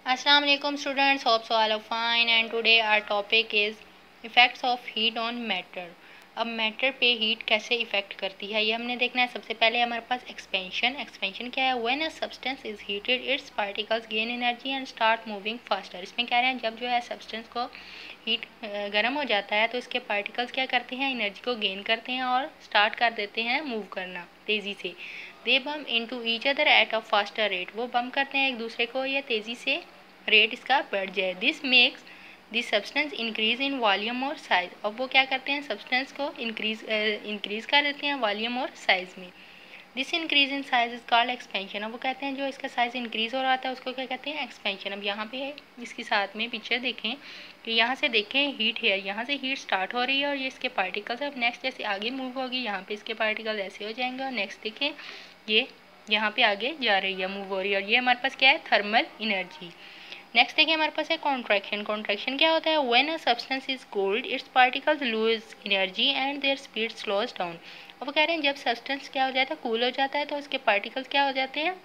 Assalamu alaikum students, hope so all are fine and today our topic is effects of heat on matter। अब matter पे heat कैसे effect करती है ये हमने देखना है। सबसे पहले हमारे पास एक्सपेंशन क्या है। When a substance is heated its particles gain energy and start moving faster. इसमें कह रहे हैं जब जो है सब्सटेंस को हीट गर्म हो जाता है तो इसके पार्टिकल्स क्या करते हैं, एनर्जी को गेन करते हैं और स्टार्ट कर देते हैं मूव करना तेज़ी से। They bump into each other at a faster rate. वो बम करते हैं एक दूसरे को या तेज़ी से रेट इसका बढ़ जाए। This makes this substance increase in volume और साइज। अब वो क्या करते हैं, सब्सटेंस को इंक्रीज कर देते हैं वॉल्यूम और साइज में। This increase in size is called expansion. अब वो कहते हैं जो इसका साइज इंक्रीज हो रहा था उसको क्या कहते हैं, एक्सपेंशन। अब यहाँ पे इसके साथ में पिक्चर देखें कि यहाँ से देखें हीट है, यहाँ से हीट स्टार्ट हो रही है और ये इसके पार्टिकल्स अब नेक्स्ट जैसे आगे मूव होगी यहाँ पे इसके पार्टिकल ऐसे हो जाएंगे और नेक्स्ट देखें ये यहाँ पे आगे जा रही है, मूव हो रही है और ये हमारे पास क्या है, थर्मल एनर्जी। नेक्स्ट देखिए हमारे पास है कॉन्ट्रैक्शन क्या होता है। When a substance is cold its particles lose energy and their speed slows down. अब वो कह रहे हैं जब सब्सटेंस क्या हो जाता है, कूल हो जाता है तो उसके पार्टिकल्स क्या हो जाते हैं,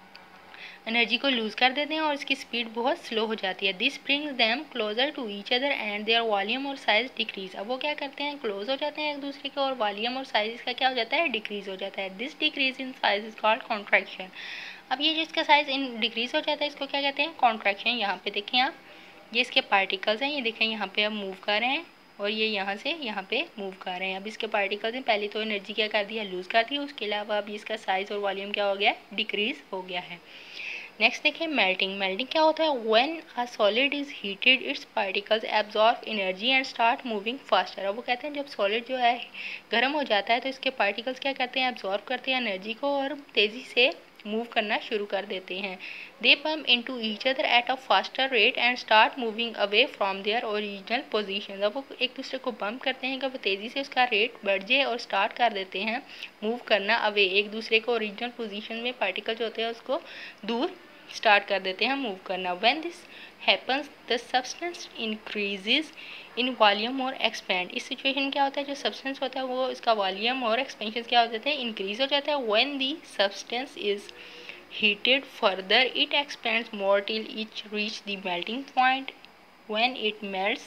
एनर्जी को लूज कर देते हैं और इसकी स्पीड बहुत स्लो हो जाती है। This brings them closer to each other and their volume और साइज डिक्रीज। अब वो क्या करते हैं, क्लोज हो जाते हैं एक दूसरे के और वॉल्यूम और साइज का क्या हो जाता है, डिक्रीज हो जाता है। This decrease in size is called contraction. अब ये जो इसका साइज इन डिक्रीज हो जाता है इसको क्या कहते हैं, कॉन्ट्रैक्शन। यहाँ पे देखें आप, ये इसके पार्टिकल्स हैं, ये देखें यहाँ पे अब मूव कर रहे हैं और ये यहाँ से यहाँ पे मूव कर रहे हैं। अब इसके पार्टिकल्स हैं, पहले तो एनर्जी क्या कर दी है, लूज कर दी, उसके अलावा अब इसका साइज और वॉल्यूम क्या हो गया है, डिक्रीज हो गया है। नेक्स्ट देखिए मेल्टिंग क्या होता है। When a solid is heated its particles absorb energy and start moving faster. अब वो कहते हैं जब सॉलिड जो है गर्म हो जाता है तो इसके पार्टिकल्स क्या करते हैं, एब्जॉर्ब करते हैं एनर्जी को और तेज़ी से मूव करना शुरू कर देते हैं। They bump into each other at a faster rate and start moving away from their original position. अब वो एक दूसरे को बम्प करते हैं कि वो तेज़ी से उसका रेट बढ़ जाए और स्टार्ट कर देते हैं मूव करना अवे, एक दूसरे को ओरिजिनल पोजीशन में पार्टिकल जो होते हैं उसको दूर स्टार्ट कर देते हैं मूव करना। When this happens the substance increases in volume और एक्सपेंड। इस सिचुएशन क्या होता है, जो सब्सटेंस होता है वो इसका वॉल्यूम और एक्सपेंशन क्या हो जाता है, इंक्रीज हो जाता है। When the substance is heated further it expands more till it reach the melting point when it melts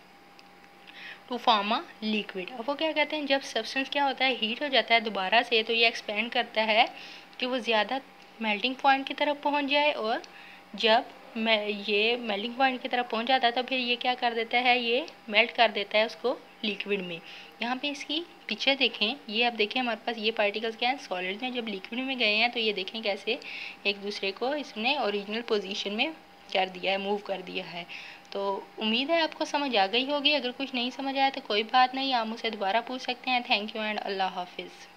to form a liquid। अब वो क्या कहते हैं, जब सब्सटेंस क्या होता है, हीट हो जाता है दोबारा से तो ये एक्सपेंड करता है कि वो ज़्यादा मेल्टिंग पॉइंट की तरफ पहुंच जाए और जब ये मेल्टिंग पॉइंट की तरफ पहुंच जाता है तो फिर ये क्या कर देता है, ये मेल्ट कर देता है उसको लिक्विड में। यहाँ पे इसकी पिक्चर देखें, ये आप देखें हमारे पास ये पार्टिकल्स क्या हैं, सॉलिड में जब लिक्विड में गए हैं तो ये देखें कैसे एक दूसरे को इसने ओरिजिनल पोजीशन में कर दिया है, मूव कर दिया है। तो उम्मीद है आपको समझ आ गई होगी। अगर कुछ नहीं समझ आया तो कोई बात नहीं, आप मुझसे दोबारा पूछ सकते हैं। थैंक यू एंड अल्लाह हाफिज़।